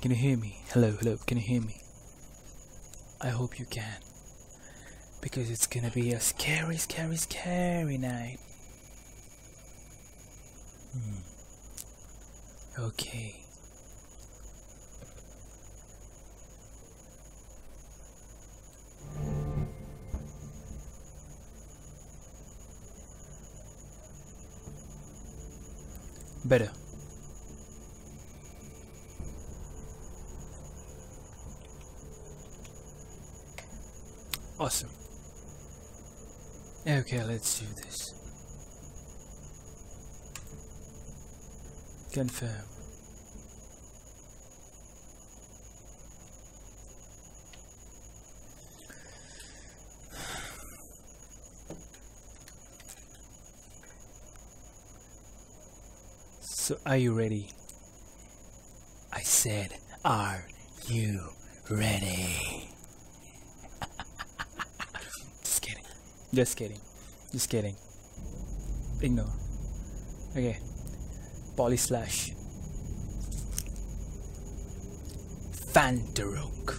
Can you hear me? Hello, hello, can you hear me? I hope you can. Because it's gonna be a scary, scary, scary night. Okay. Better. Awesome. Okay, let's do this. Confirm. So, are you ready? I said, are you ready? Just kidding. Just kidding. Just kidding. Ignore. Okay. Poly slash Fantarok.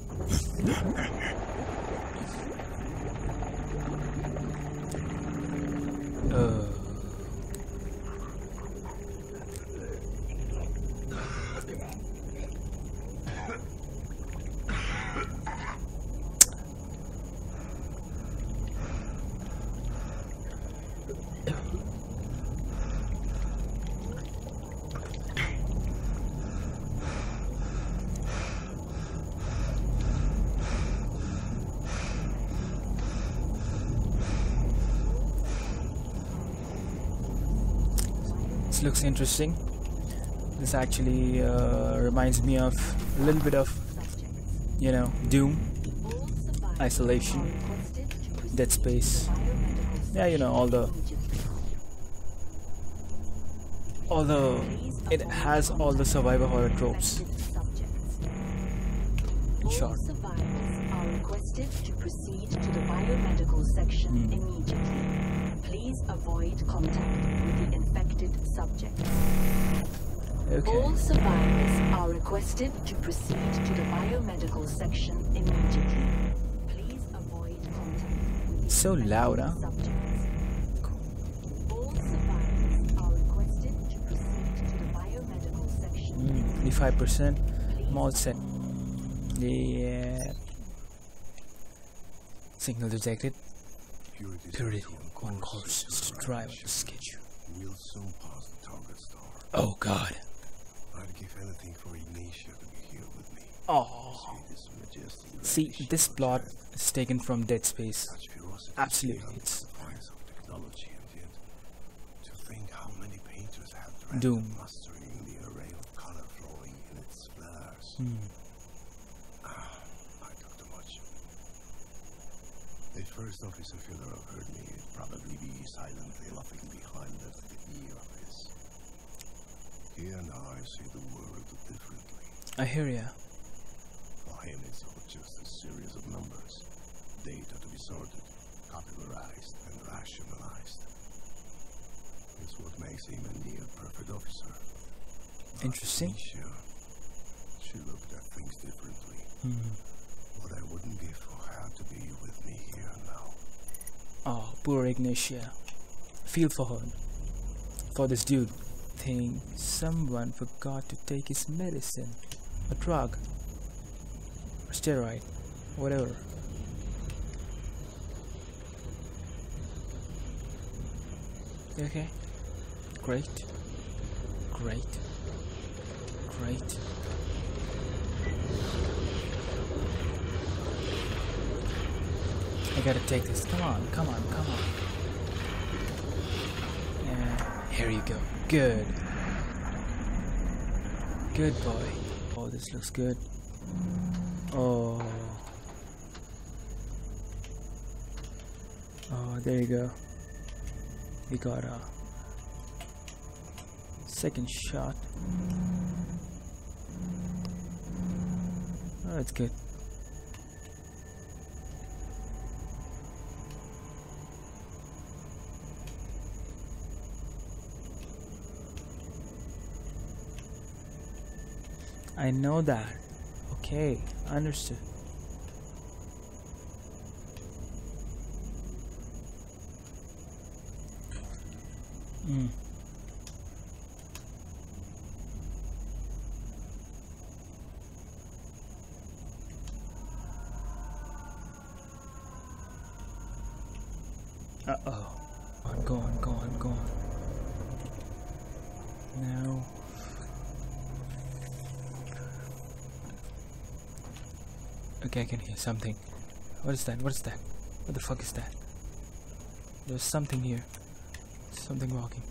This looks interesting. This actually reminds me of a little bit of, you know, Doom, Isolation, Dead Space. Yeah, you know, although it has all the survivor horror tropes. In short. Survivors are requested to proceed to the biomedical section immediately. Please avoid contact with the infected subjects. Okay. All survivors are requested to proceed to the biomedical section immediately. Please avoid contact with the So loud, huh? subjects. All survivors are requested to proceed to the biomedical section. 25%. I'm all set. Yeah. Signal detected. Purity on course to drive on the schedule. We'll soon pass the target star. Oh God. I'd give anything for Ignatia to be here with me. Oh. See this majestic See, reddish this ocean, plot is taken from Dead Space. such ferocity Absolutely. beyond It's the defiance of technology, and yet to think how many painters have dreamt Doom. of mastering the array of color flowing in its flares. I took too much. If First Officer Fedorov heard me, he'd probably be silently laughing behind that ear of his. He and I see the world differently. I hear ya. For him, it's all just a series of numbers, data to be sorted, categorized, and rationalized. It's what makes him a near-perfect officer. But Interesting. Misha, she looked at things differently. What I wouldn't give for her to be with me here now. Oh, poor Ignatia. Feel for her. For this dude. Think someone forgot to take his medicine. A drug. A steroid. Whatever. Okay. Great. Great. Great. I gotta take this. Come on, come on, come on. Yeah, here you go. Good. Good boy. Oh, this looks good. Oh. Oh, there you go. We got a second shot. Oh, that's good. I know that. Okay, understood. Uh-oh. Go on. No. Okay, I can hear something. What is that? What the fuck is that? There's something here. Something walking.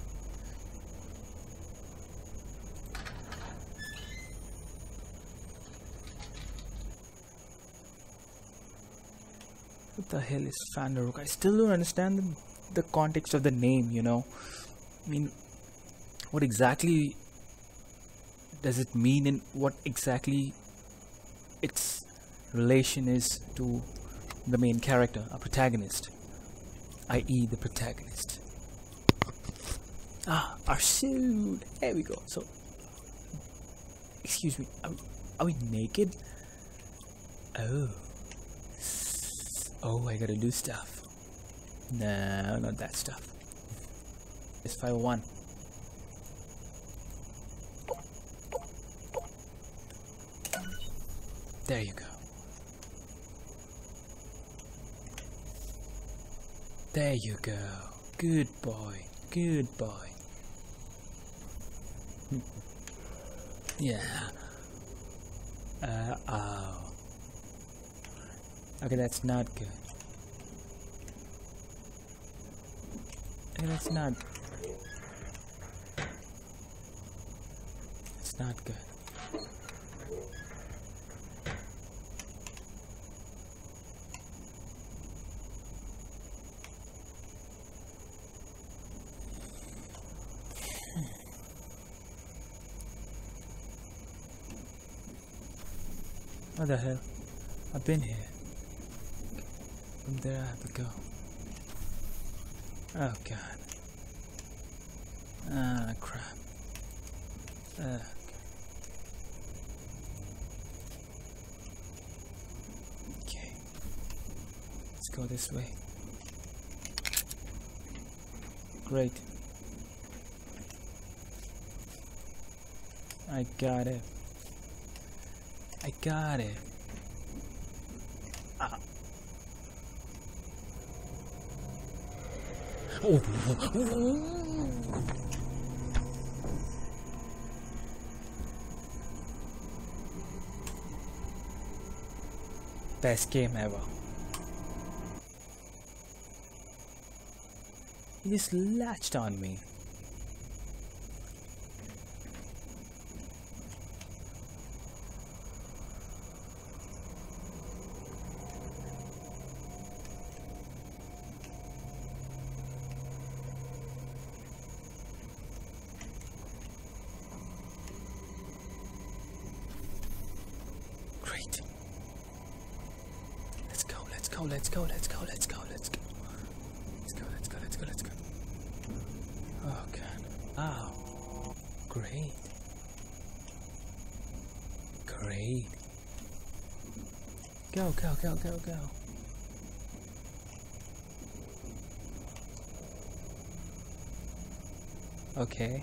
What the hell is Fandaruk? I still don't understand the context of the name, you know. I mean, what exactly does it mean, and what exactly its relation is to the main character, a protagonist, i.e. the protagonist. Our suit. There we go. So, excuse me, are we naked? Oh, I gotta do stuff. No, not that stuff. It's 501. There you go. There you go. Good boy. Good boy. Yeah. Oh. Okay, that's not good. Okay, that's not... It's not good. What the hell? I've been here. From there I have to go. Oh god. Ah, crap. Okay. Let's go this way. Great. I got it. I got it. Best game ever. He just latched on me. Great. Let's go. Oh god. Oh. Great. Go. Okay.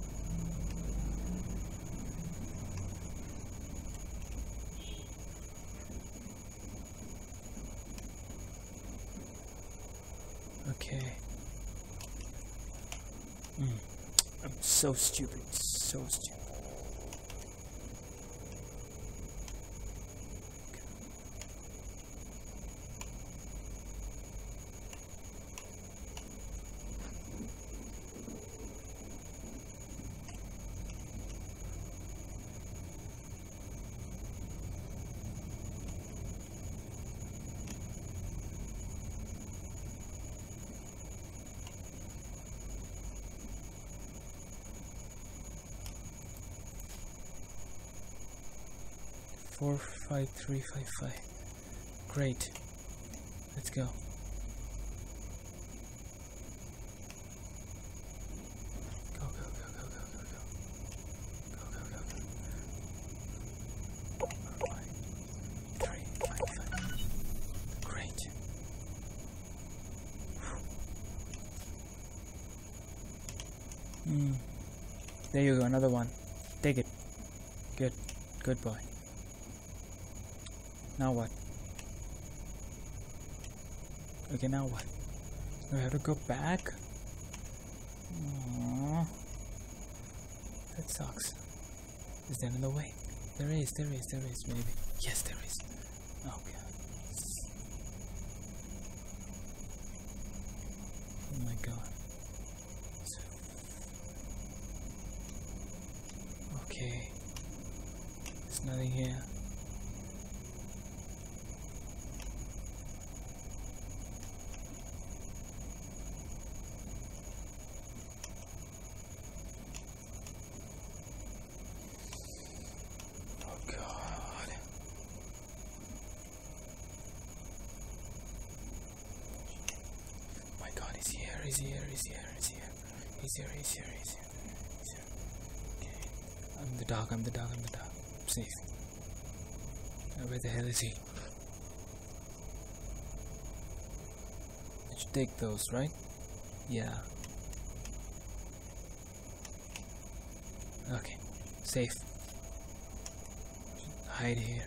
Okay. I'm so stupid. So stupid. Four, 5, 3, 5, 5. Great. Let's go. Go. There you go, another one. Take it. Good. Good boy. Now what? Okay, now what? Do I have to go back? Aww. That sucks. Is there another way? There is, maybe. Yes, there is. Oh god. Oh my god. Okay. There's nothing here. He's here. Okay. I'm the dog. I'm safe. Where the hell is he? I should take those, right? Yeah. Okay. Safe. Hide here.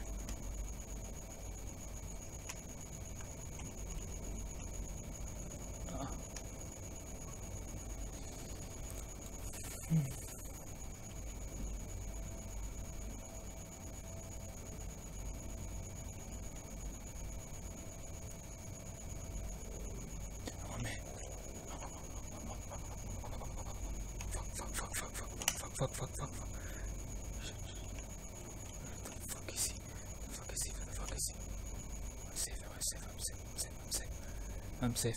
Fuck. Shit. Where the fuck is he? Where the fuck is he? I'm safe.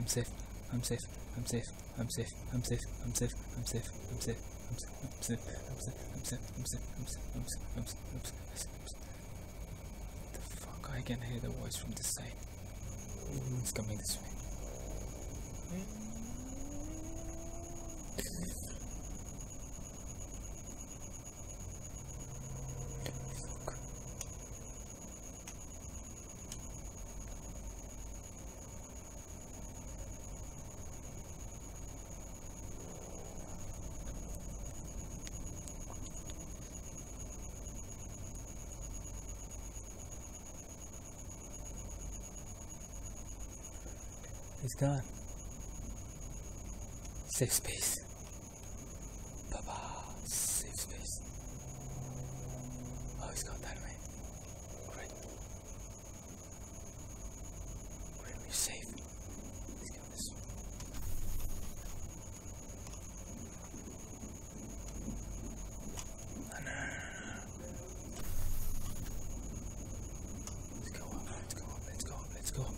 The fuck? I can hear the voice from this side. It's coming this way. He's gone. Safe space. Baba. Safe space. Oh, he's gone that way. Great. We're safe. Let's go this way. No. Let's go up.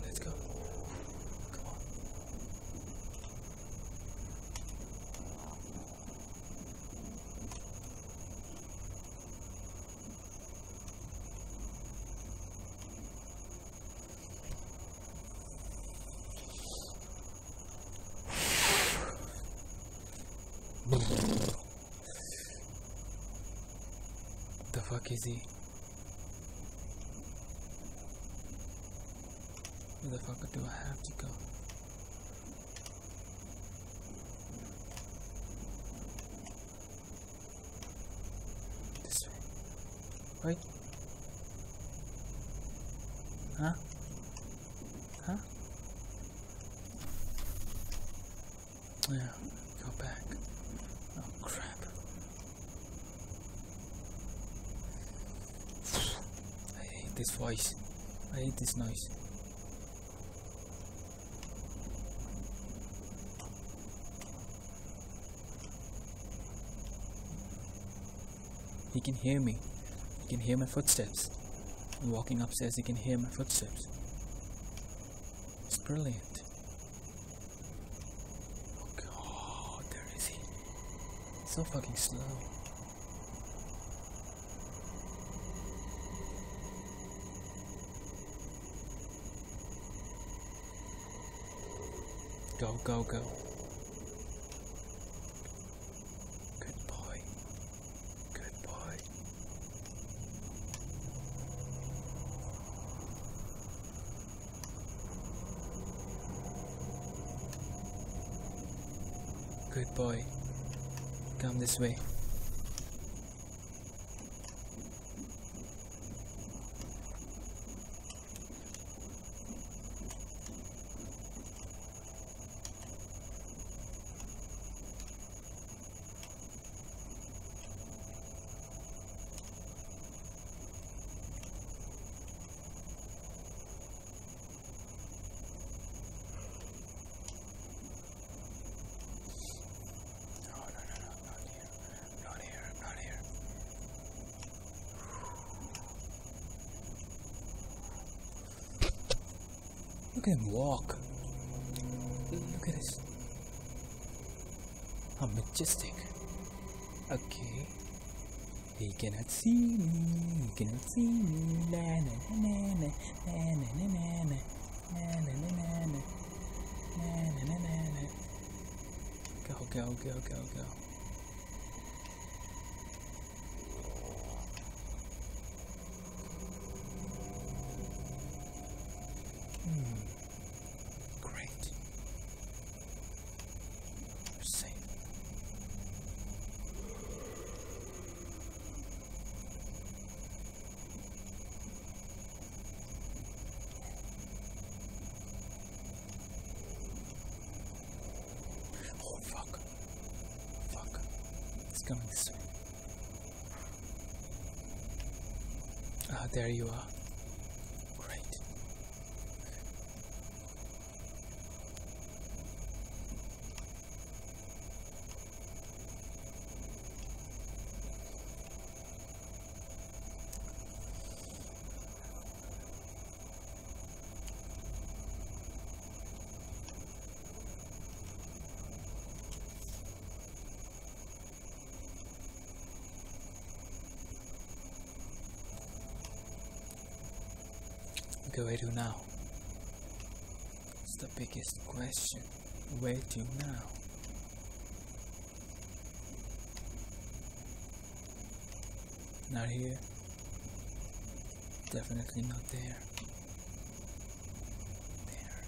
The fuck is he? Where the fuck do I have to go? This way. Wait. Huh? Yeah, go back. Oh crap. I hate this voice. I hate this noise. He can hear me. He can hear my footsteps. I'm walking upstairs, he can hear my footsteps. It's brilliant. Oh god, there is he. So fucking slow. Go, go, go. Good boy. Good boy. Good boy. Come this way. Look at him walk. Look at this. How majestic. Okay. He cannot see me. He cannot see me. Na na na na na na na na na na na na na na na na na. Go go go go go. Great. You're safe. Oh fuck. Fuck. It's coming this way. Ah, there you are. Great. Okay, where to now? It's the biggest question. Where to now? Not here. Definitely not there. There.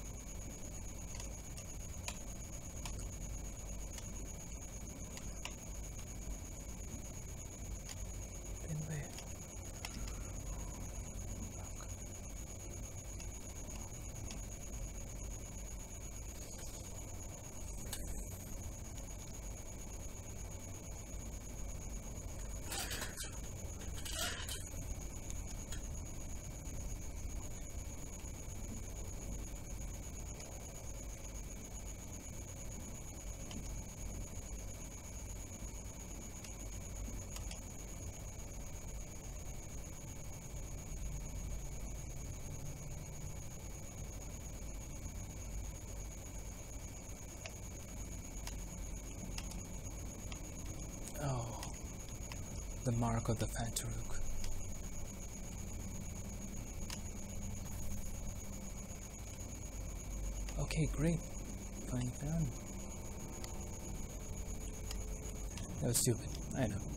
Then where? Oh, the mark of the Fantaruk. Okay, great. Finally found it. That was stupid. I know.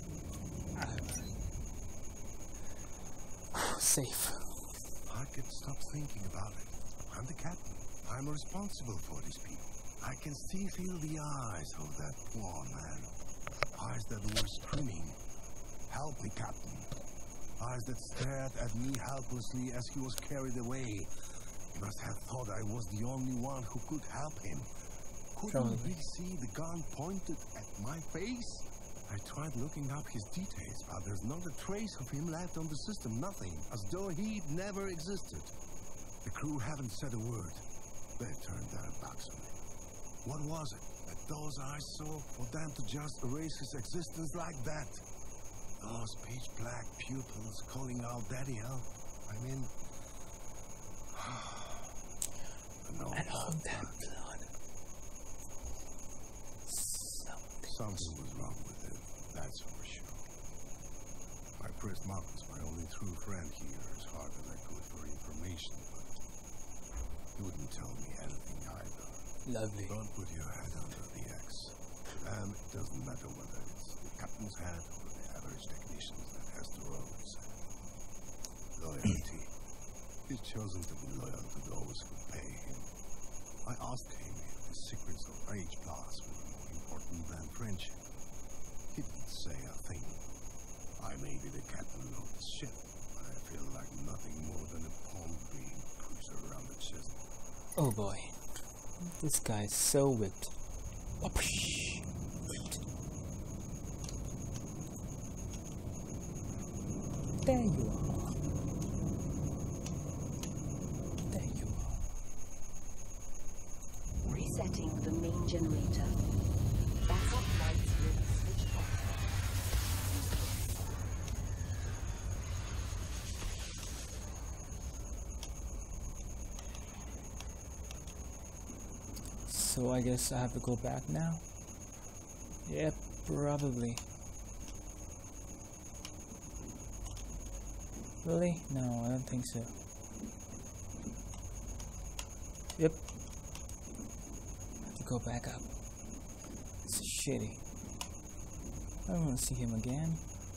Safe. I can't stop thinking about it. I'm the captain. I'm responsible for these people. I can still feel the eyes of that poor man. Eyes that were screaming, "Help me, Captain." Eyes that stared at me helplessly as he was carried away. He must have thought I was the only one who could help him. Couldn't he see the gun pointed at my face? I tried looking up his details, but there's not a trace of him left on the system. Nothing, as though he'd never existed. The crew haven't said a word. They turned their backs on me. What was it that those eyes saw for them to just erase his existence like that? Those pitch-black pupils calling out "Daddy, help." I mean... And all that blood. Something was wrong with him, that's for sure. I pressed Marcus, my only true friend here, as hard as I could for information, but he wouldn't tell me anything either. Lovely. Don't put your head under the X. And it doesn't matter whether it's the captain's head or the average technician's that has to roll his head. Loyalty. He's chosen to be loyal to those who pay him. I asked him if the secrets of H+ were more important than friendship. He didn't say a thing. I may be the captain of the ship, but I feel like nothing more than a pawn being pushed around the chest. Oh boy. This guy is so whipped. Whipped. There you are. There you are. Resetting the main generator. Backup lights will be switched off. So I guess I have to go back now. Yep, probably. Really? No, I don't think so. Yep. Have to go back up. It's shitty. I don't want to see him again.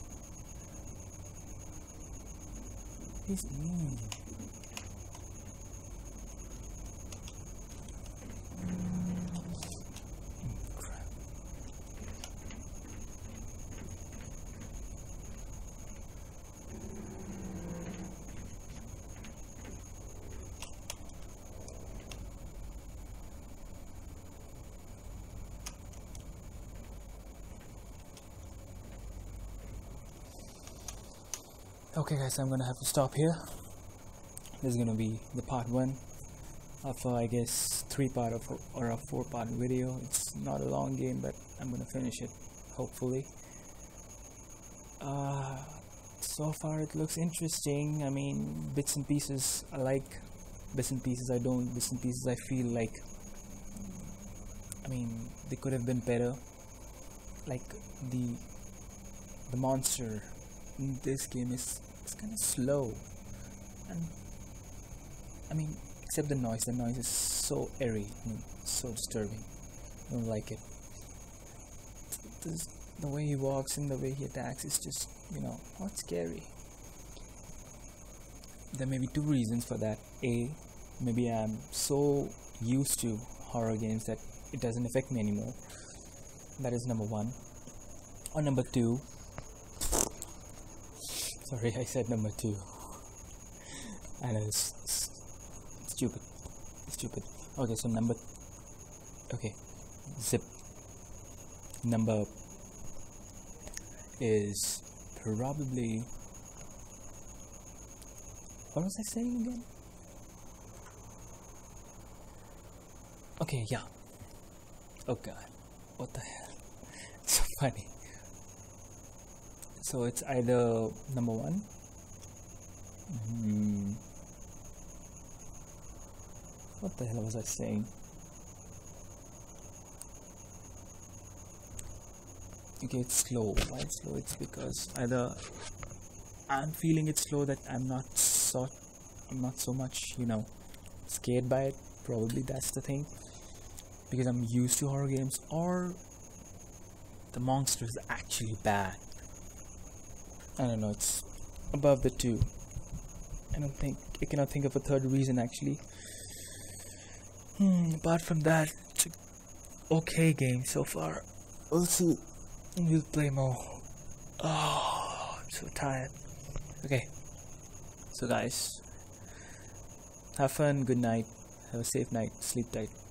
He's mean. Crap. Okay guys, I'm gonna have to stop here. This is gonna be the part 1 of I guess 3-part or a 4-part video. It's not a long game, but I'm gonna finish it hopefully. So far it looks interesting. I mean, bits and pieces I like, bits and pieces I don't, bits and pieces I feel like, I mean, they could have been better. Like the monster in this game is kind of slow, and I mean, except the noise is so eerie, I mean, so disturbing. I don't like it. The way he walks and the way he attacks is just, you know, not scary. There may be 2 reasons for that. A, maybe I'm so used to horror games that it doesn't affect me anymore. That is number 1. Or number 2, sorry, I said number 2. I know it's stupid. Okay, so zip. Number is probably, what was I saying again? Okay, yeah. Oh god, what the hell? It's so funny. So it's either number 1. What the hell was I saying? Okay, it's slow. Why it's slow? It's because either I'm feeling it's slow, that I'm not so much, you know, scared by it. Probably that's the thing, because I'm used to horror games, or the monster is actually bad. I don't know, it's above the 2. I cannot think of a third reason actually. Apart from that, it's an okay game so far. We'll see. We'll play more. Oh, I'm so tired. Okay. So guys, have fun, good night, have a safe night, sleep tight.